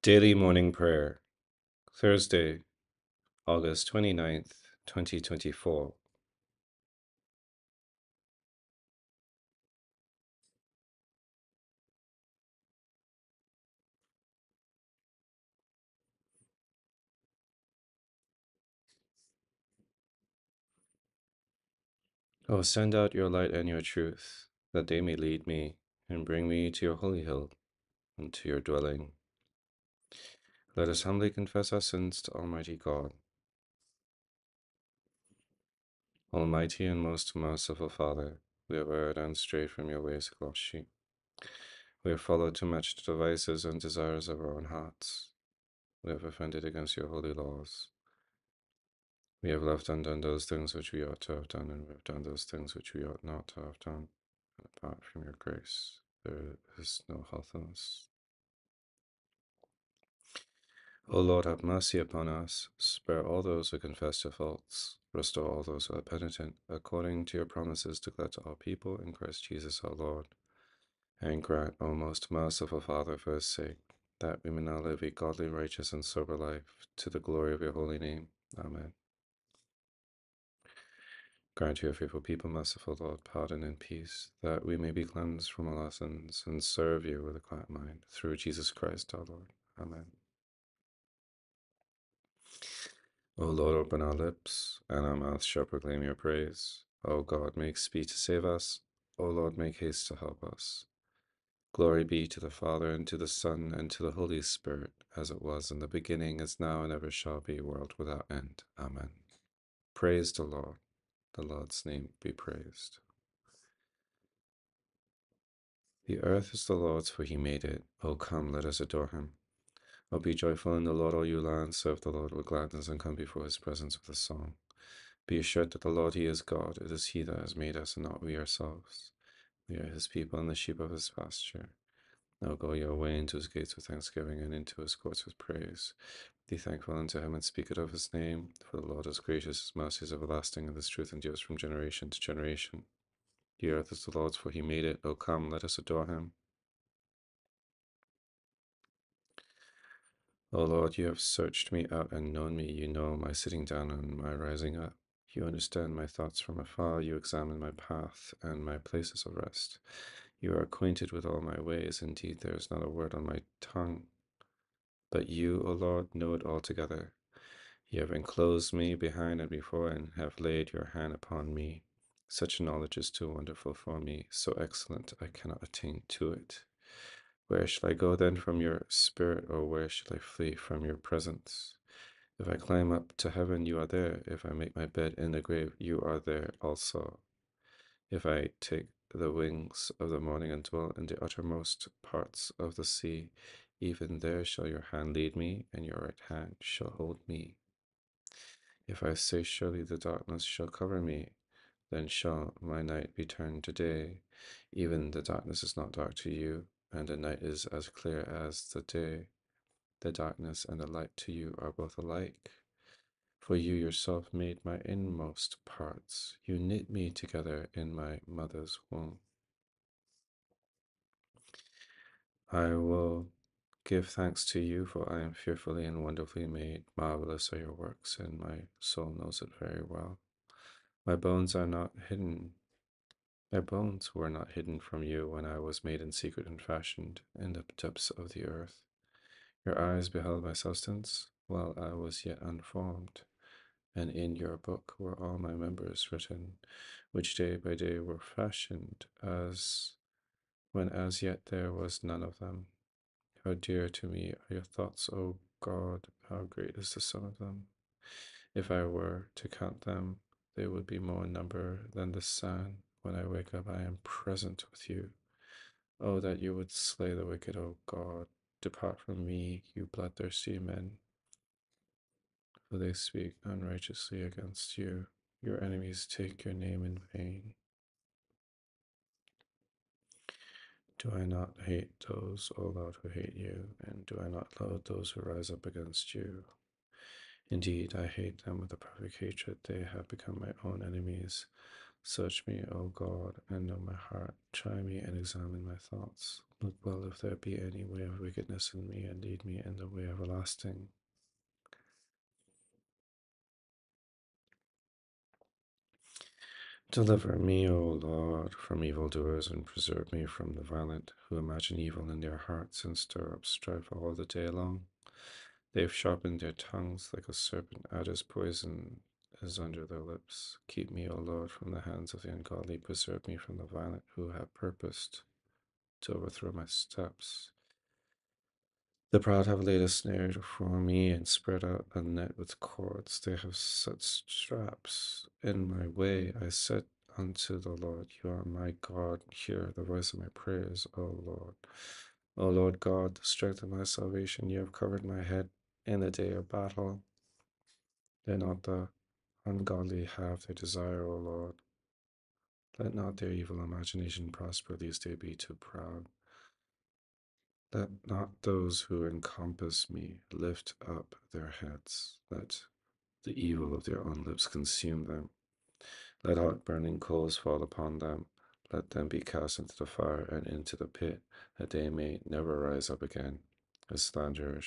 Daily Morning Prayer, Thursday, August 29th, 2024. Oh, send out your light and your truth, that they may lead me and bring me to your holy hill and to your dwelling. Let us humbly confess our sins to Almighty God. Almighty and most merciful Father, we have erred and strayed from your ways like lost sheep. We have followed too much the devices and desires of our own hearts. We have offended against your holy laws. We have left undone those things which we ought to have done, and we have done those things which we ought not to have done. And apart from your grace, there is no health in us. O Lord, have mercy upon us. Spare all those who confess their faults. Restore all those who are penitent, according to your promises declared to all people in Christ Jesus our Lord. And grant, O most merciful Father, for his sake, that we may now live a godly, righteous, and sober life, to the glory of your holy name. Amen. Grant to your faithful people, merciful Lord, pardon and peace, that we may be cleansed from all our sins and serve you with a quiet mind, through Jesus Christ our Lord. Amen. O Lord, open our lips, and our mouth shall proclaim your praise. O God, make speed to save us. O Lord, make haste to help us. Glory be to the Father, and to the Son, and to the Holy Spirit, as it was in the beginning, is now, and ever shall be, world without end. Amen. Praise the Lord. The Lord's name be praised. The earth is the Lord's, for he made it. O come, let us adore him. O be joyful in the Lord, all you lands. Serve the Lord with gladness, and come before his presence with a song. Be assured that the Lord, he is God. It is he that has made us, and not we ourselves. We are his people, and the sheep of his pasture. Now go your way into his gates with thanksgiving, and into his courts with praise. Be thankful unto him, and speak it of his name. For the Lord is gracious, his mercy is everlasting, and his truth endures from generation to generation. The earth is the Lord's, for he made it. O come, let us adore him. O Lord, you have searched me out and known me. You know my sitting down and my rising up. You understand my thoughts from afar. You examine my path and my places of rest. You are acquainted with all my ways. Indeed, there is not a word on my tongue. But you, O Lord, know it altogether. You have enclosed me behind and before, and have laid your hand upon me. Such knowledge is too wonderful for me, so excellent I cannot attain to it. Where shall I go then from your spirit, or where shall I flee from your presence? If I climb up to heaven, you are there. If I make my bed in the grave, you are there also. If I take the wings of the morning and dwell in the uttermost parts of the sea, even there shall your hand lead me, and your right hand shall hold me. If I say, surely the darkness shall cover me, then shall my night be turned to day. Even the darkness is not dark to you, and the night is as clear as the day. The darkness and the light to you are both alike. For you yourself made my inmost parts. You knit me together in my mother's womb. I will give thanks to you, for I am fearfully and wonderfully made. Marvelous are your works, and my soul knows it very well. My bones are not hidden. My bones were not hidden from you when I was made in secret and fashioned in the depths of the earth. Your eyes beheld my substance while I was yet unformed, and in your book were all my members written, which day by day were fashioned, as when as yet there was none of them. How dear to me are your thoughts, O God, how great is the sum of them. If I were to count them, they would be more in number than the sand. When I wake up, I am present with you. Oh, that you would slay the wicked, O God. Depart from me, you bloodthirsty men, for they speak unrighteously against you. Your enemies take your name in vain. Do I not hate those, O Lord, who hate you? And do I not loathe those who rise up against you? Indeed, I hate them with a perfect hatred. They have become my own enemies. Search me, O God, and know my heart. Try me and examine my thoughts. Look well if there be any way of wickedness in me, and lead me in the way everlasting. Deliver me, O Lord, from evildoers, and preserve me from the violent, who imagine evil in their hearts and stir up strife all the day long. They have sharpened their tongues like a serpent, adder's poison is under their lips. Keep me, O Lord, from the hands of the ungodly. Preserve me from the violent, who have purposed to overthrow my steps. The proud have laid a snare for me and spread out a net with cords. They have set straps in my way. I said unto the Lord, you are my God. Hear the voice of my prayers, O Lord. O Lord God, the strength of my salvation, you have covered my head in the day of battle. Let not the ungodly have their desire, O Lord. Let not their evil imagination prosper, lest they be too proud. Let not those who encompass me lift up their heads. Let the evil of their own lips consume them. Let hot burning coals fall upon them. Let them be cast into the fire and into the pit, that they may never rise up again. A slanderer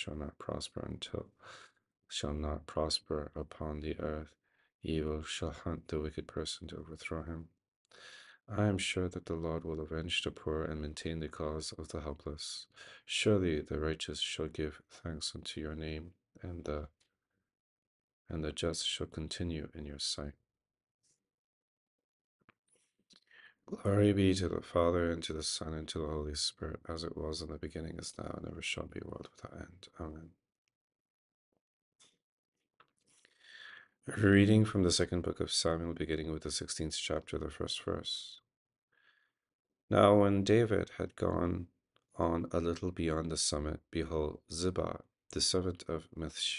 shall not prosper upon the earth. Evil shall hunt the wicked person to overthrow him. I am sure that the Lord will avenge the poor and maintain the cause of the helpless. Surely the righteous shall give thanks unto your name, and the just shall continue in your sight. Glory be to the Father, and to the Son, and to the Holy Spirit, as it was in the beginning, is now, and ever shall be, world without end. Amen. A reading from the second book of Samuel, beginning with the 16th chapter, the first verse. Now when David had gone on a little beyond the summit, behold, Ziba, the servant of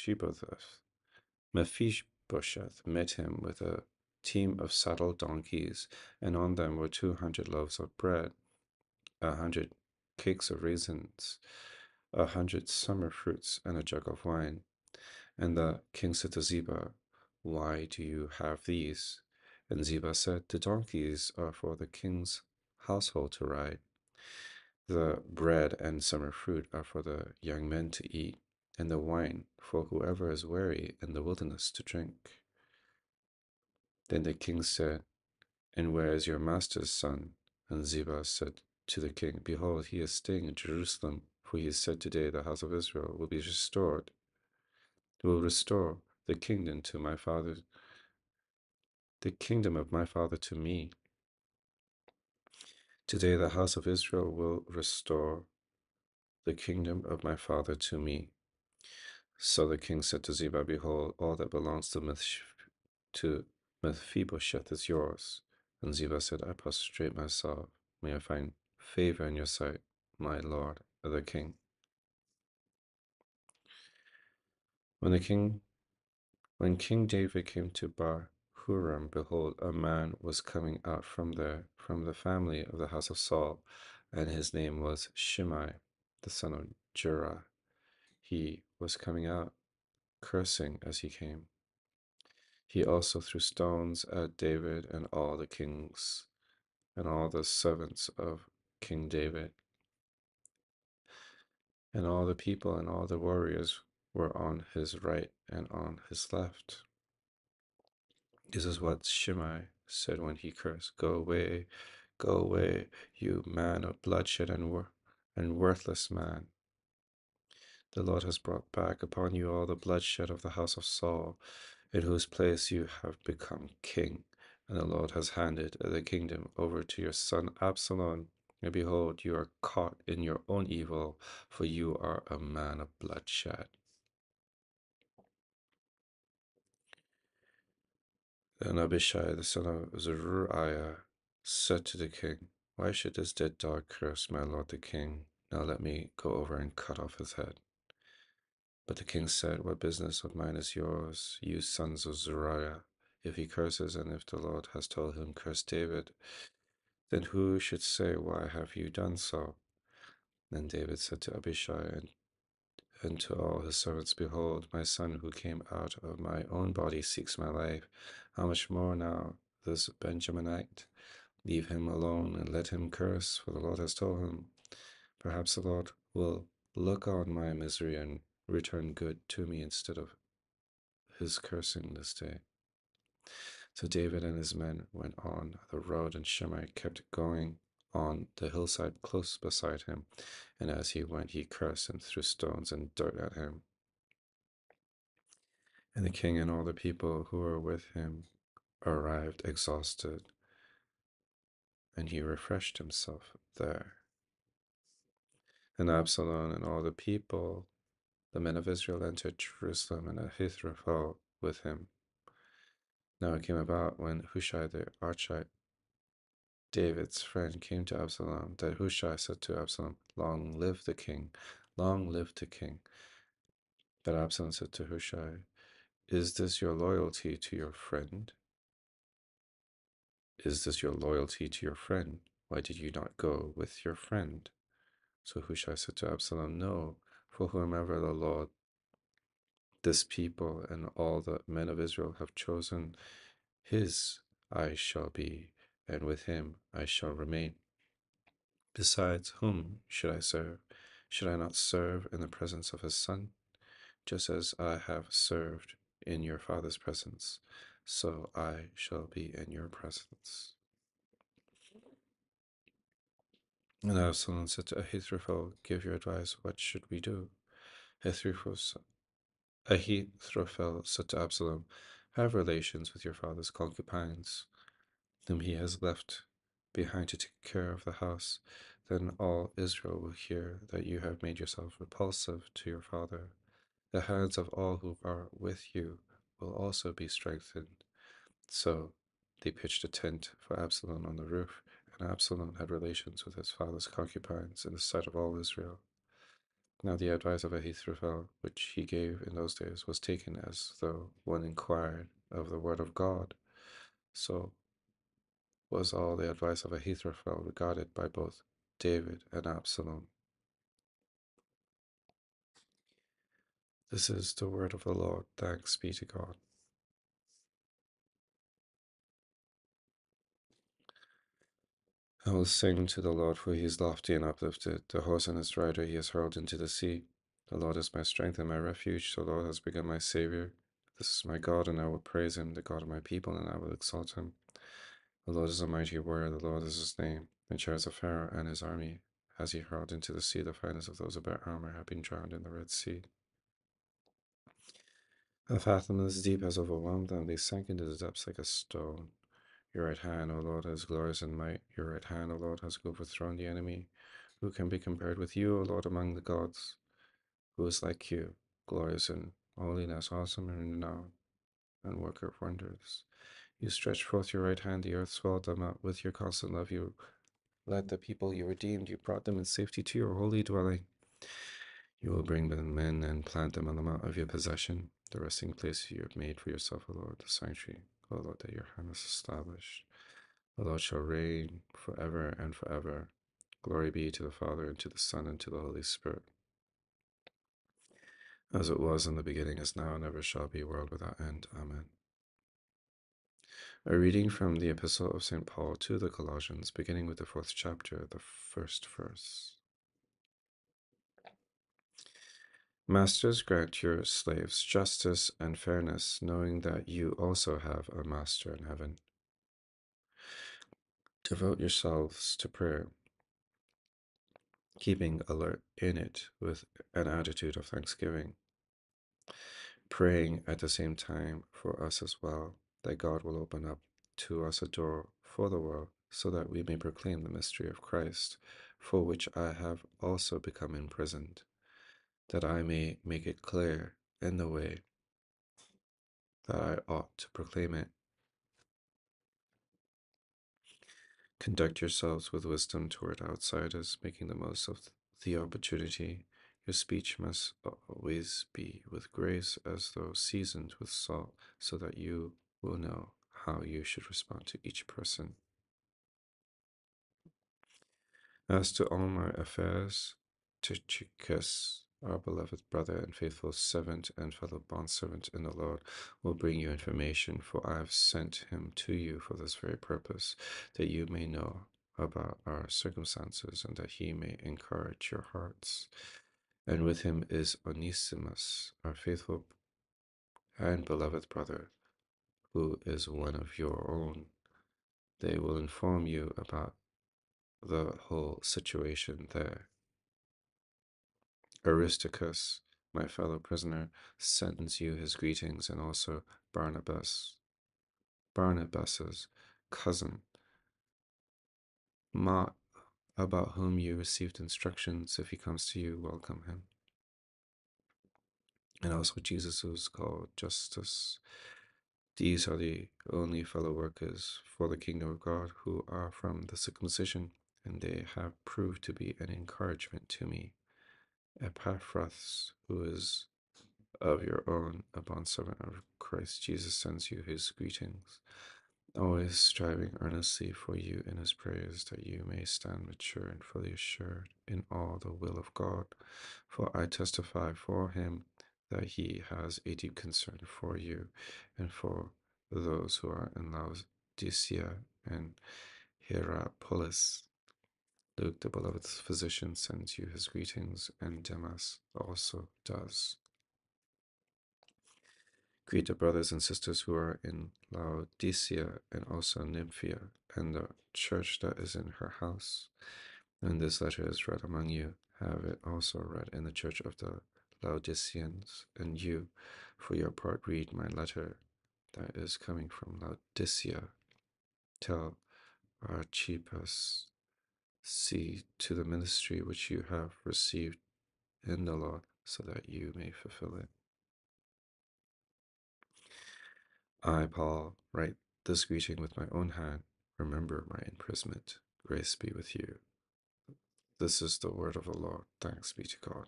Mephibosheth, met him with a team of saddled donkeys, and on them were 200 loaves of bread, 100 cakes of raisins, 100 summer fruits, and a jug of wine. And the king said to Ziba, why do you have these? And Ziba said, the donkeys are for the king's household to ride. The bread and summer fruit are for the young men to eat, and the wine for whoever is weary in the wilderness to drink. Then the king said, and where is your master's son? And Ziba said to the king, behold, he is staying in Jerusalem, for he has said today the house of Israel will be restored, will restore the kingdom to my father, the kingdom of my father to me. Today the house of Israel will restore the kingdom of my father to me. So the king said to Ziba, behold, all that belongs to Mephibosheth is yours. And Ziba said, I prostrate myself. May I find favor in your sight, my lord, the king. When King David came to Bahurim, behold, a man was coming out from there, from the family of the house of Saul, and his name was Shimei, the son of Jerah. He was coming out, cursing as he came. He also threw stones at David and all the kings and all the servants of King David. And all the people and all the warriors were on his right and on his left. This is what Shimei said when he cursed, go away, you man of bloodshed and worthless man. The Lord has brought back upon you all the bloodshed of the house of Saul, in whose place you have become king. And the Lord has handed the kingdom over to your son Absalom. And behold, you are caught in your own evil, for you are a man of bloodshed. Then Abishai the son of Zeruiah said to the king, why should this dead dog curse my lord the king? Now let me go over and cut off his head. But the king said, what business of mine is yours, you sons of Zeruiah? If he curses, and if the Lord has told him, curse David, then who should say, why have you done so? Then David said to Abishai and to all his servants, behold, my son who came out of my own body seeks my life. How much more now this Benjaminite. Leave him alone and let him curse, for the Lord has told him. Perhaps the Lord will look on my misery and return good to me instead of his cursing this day. So David and his men went on the road, and Shimei kept going on the hillside close beside him. And as he went, he cursed and threw stones and dirt at him. And the king and all the people who were with him arrived exhausted, and he refreshed himself there. And Absalom and all the people, the men of Israel, entered Jerusalem, and Ahithophel with him. Now it came about when Hushai the Archite, David's friend, came to Absalom, that Hushai said to Absalom, Long live the king, long live the king. But Absalom said to Hushai, Is this your loyalty to your friend? Is this your loyalty to your friend? Why did you not go with your friend? So Hushai said to Absalom, No, for whomever the Lord, this people, and all the men of Israel have chosen, his I shall be, and with him I shall remain. Besides, whom should I serve? Should I not serve in the presence of his son? Just as I have served in your father's presence, so I shall be in your presence. And Absalom said to Ahithophel, Give your advice, what should we do? Ahithophel said to Absalom, Have relations with your father's concubines, whom he has left behind to take care of the house. Then all Israel will hear that you have made yourself repulsive to your father. The hands of all who are with you will also be strengthened. So they pitched a tent for Absalom on the roof, and Absalom had relations with his father's concubines in the sight of all Israel. Now the advice of Ahithophel, which he gave in those days, was taken as though one inquired of the word of God. So was all the advice of Ahithophel regarded by both David and Absalom. This is the word of the Lord. Thanks be to God. I will sing to the Lord, for he is lofty and uplifted. The horse and his rider he has hurled into the sea. The Lord is my strength and my refuge. The Lord has become my Savior. This is my God, and I will praise him, the God of my people, and I will exalt him. The Lord is a mighty warrior, the Lord is his name. The chariots of Pharaoh and his army has he hurled into the sea. The finest of those who bear armor have been drowned in the Red Sea. A fathomless deep has overwhelmed them. They sank into the depths like a stone. Your right hand, O Lord, is glorious in might. Your right hand, O Lord, has overthrown the enemy. Who can be compared with you, O Lord, among the gods? Who is like you, glorious in holiness, awesome in renown, and worker of wonders? You stretched forth your right hand, the earth swallowed them up. With your constant love, you led the people you redeemed. You brought them in safety to your holy dwelling. You will bring them in and plant them on the mount of your possession, the resting place you have made for yourself, O Lord, the sanctuary, O Lord, that your hand has established. The Lord shall reign forever and forever. Glory be to the Father, and to the Son, and to the Holy Spirit, as it was in the beginning, is now, and ever shall be, world without end. Amen. A reading from the Epistle of St. Paul to the Colossians, beginning with the 4th chapter, the first verse. Masters, grant your slaves justice and fairness, knowing that you also have a master in heaven. Devote yourselves to prayer, keeping alert in it with an attitude of thanksgiving, praying at the same time for us as well, that God will open up to us a door for the world, so that we may proclaim the mystery of Christ, for which I have also become imprisoned, that I may make it clear in the way that I ought to proclaim it. Conduct yourselves with wisdom toward outsiders, making the most of the opportunity. Your speech must always be with grace, as though seasoned with salt, so that you will know how you should respond to each person. As to all my affairs, Tychicus our beloved brother and faithful servant and fellow bondservant in the Lord, will bring you information, for I have sent him to you for this very purpose, that you may know about our circumstances and that he may encourage your hearts. And with him is Onesimus, our faithful and beloved brother, who is one of your own. They will inform you about the whole situation there. Aristarchus, my fellow prisoner, sends you his greetings, and also Barnabas's cousin, Mark, about whom you received instructions. If he comes to you, welcome him. And also Jesus, who is called Justus. These are the only fellow workers for the kingdom of God who are from the circumcision, and they have proved to be an encouragement to me. Epaphras, who is of your own, a bondservant of Christ Jesus, sends you his greetings, always striving earnestly for you in his prayers, that you may stand mature and fully assured in all the will of God. For I testify for him that he has a deep concern for you and for those who are in Laodicea and Hierapolis. Luke, the beloved physician, sends you his greetings, and Demas also does. Greet the brothers and sisters who are in Laodicea and also Nymphia, and the church that is in her house. And this letter is read among you. Have it also read in the church of the Laodiceans. And you, for your part, read my letter that is coming from Laodicea. Tell Archippus, see to the ministry which you have received in the Lord, so that you may fulfill it. I, Paul, write this greeting with my own hand. Remember my imprisonment. Grace be with you. This is the word of the Lord. Thanks be to God.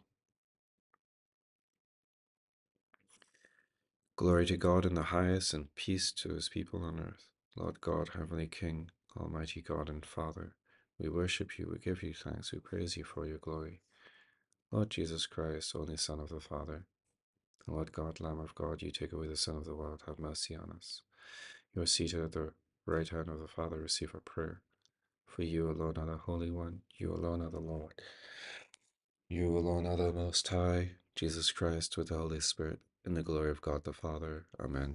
Glory to God in the highest, and peace to his people on earth. Lord God, Heavenly King, Almighty God and Father, we worship you, we give you thanks, we praise you for your glory. Lord Jesus Christ, only Son of the Father, Lord God, Lamb of God, you take away the sin of the world, have mercy on us. You are seated at the right hand of the Father, receive our prayer. For you alone are the Holy One, you alone are the Lord. You alone are the Most High, Jesus Christ, with the Holy Spirit, in the glory of God the Father. Amen.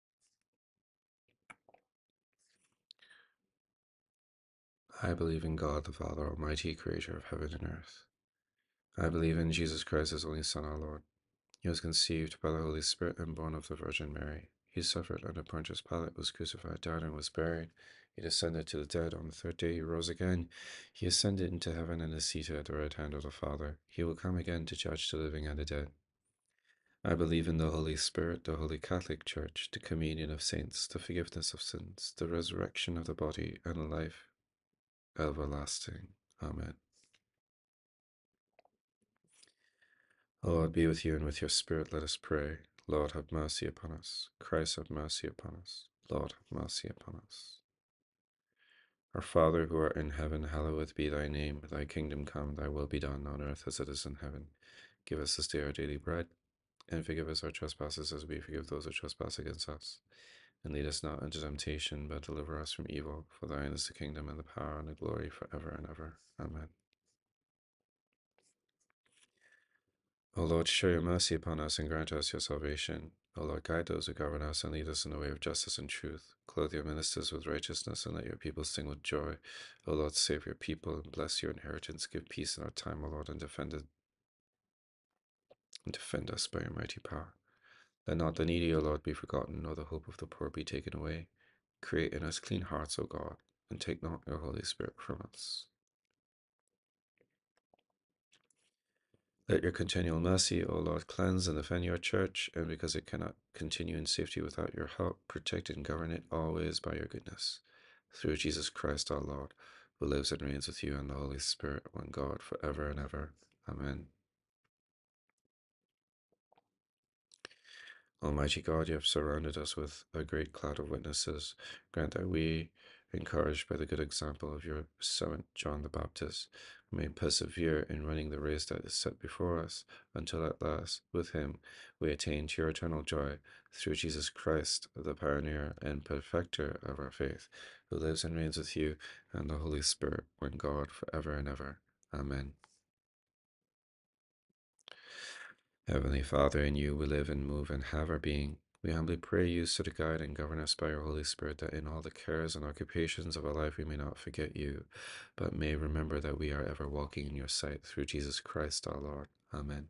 I believe in God the Father Almighty, creator of heaven and earth. I believe in Jesus Christ, his only Son, our Lord. He was conceived by the Holy Spirit and born of the Virgin Mary. He suffered under Pontius Pilate, was crucified, died, and was buried. He descended to the dead. On the third day he rose again. He ascended into heaven and is seated at the right hand of the Father. He will come again to judge the living and the dead. I believe in the Holy Spirit, the Holy Catholic Church, the communion of saints, the forgiveness of sins, the resurrection of the body, and life everlasting. Amen. O Lord, be with you and with your spirit. Let us pray. Lord, have mercy upon us. Christ, have mercy upon us. Lord, have mercy upon us. Our Father, who art in heaven, hallowed be thy name. Thy kingdom come, thy will be done on earth as it is in heaven. Give us this day our daily bread, and forgive us our trespasses as we forgive those who trespass against us. And lead us not into temptation, but deliver us from evil. For thine is the kingdom, and the power, and the glory, forever and ever. Amen. O Lord, show your mercy upon us, and grant us your salvation. O Lord, guide those who govern us, and lead us in the way of justice and truth. Clothe your ministers with righteousness, and let your people sing with joy. O Lord, save your people, and bless your inheritance. Give peace in our time, O Lord, and defend us by your mighty power. Let not the needy, O Lord, be forgotten, nor the hope of the poor be taken away. Create in us clean hearts, O God, and take not your Holy Spirit from us. Let your continual mercy, O Lord, cleanse and defend your church, and because it cannot continue in safety without your help, protect and govern it always by your goodness. Through Jesus Christ our Lord, who lives and reigns with you and the Holy Spirit, one God, forever and ever. Amen. Almighty God, you have surrounded us with a great cloud of witnesses. Grant that we, encouraged by the good example of your servant John the Baptist, we may persevere in running the race that is set before us, until at last, with him, we attain to your eternal joy, through Jesus Christ, the pioneer and perfecter of our faith, who lives and reigns with you and the Holy Spirit, one God, for ever and ever. Amen. Heavenly Father, in you we live and move and have our being. We humbly pray you so to guide and govern us by your Holy Spirit, that in all the cares and occupations of our life we may not forget you, but may remember that we are ever walking in your sight, through Jesus Christ our Lord. Amen.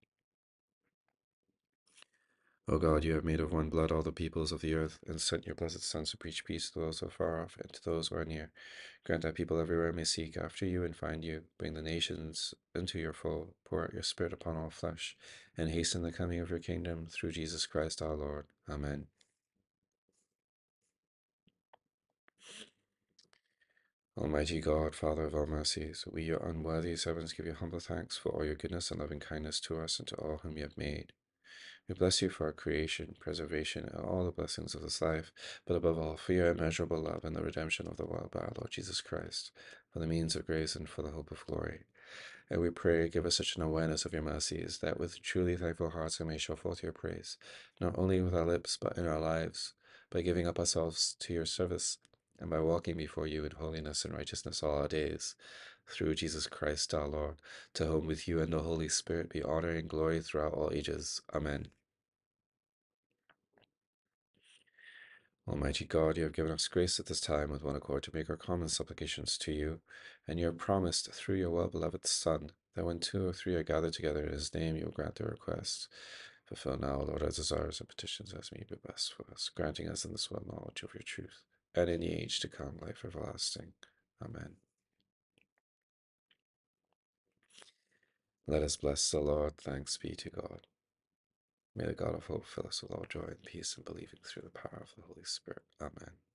O God, you have made of one blood all the peoples of the earth, and sent your blessed Son to preach peace to those who are far off and to those who are near. Grant that people everywhere may seek after you and find you. Bring the nations into your fold. Pour out your Spirit upon all flesh, and hasten the coming of your kingdom, through Jesus Christ our Lord. Amen. Almighty God, Father of all mercies, we, your unworthy servants, give you humble thanks for all your goodness and loving kindness to us and to all whom you have made. We bless you for our creation, preservation, and all the blessings of this life, but above all, for your immeasurable love and the redemption of the world by our Lord Jesus Christ, for the means of grace and for the hope of glory. And we pray, give us such an awareness of your mercies, that with truly thankful hearts we may show forth your praise, not only with our lips, but in our lives, by giving up ourselves to your service, and by walking before you in holiness and righteousness all our days. Through Jesus Christ our Lord, to whom with you and the Holy Spirit be honor and glory throughout all ages. Amen. Almighty God, you have given us grace at this time with one accord to make our common supplications to you, and you have promised through your well-beloved Son that when two or three are gathered together in his name, you will grant their requests. Fulfill now, Lord, our desires and petitions as may be best for us, granting us in this well knowledge of your truth, and in the age to come life everlasting. Amen. Let us bless the Lord. Thanks be to God. May the God of hope fill us with all joy and peace in believing through the power of the Holy Spirit. Amen.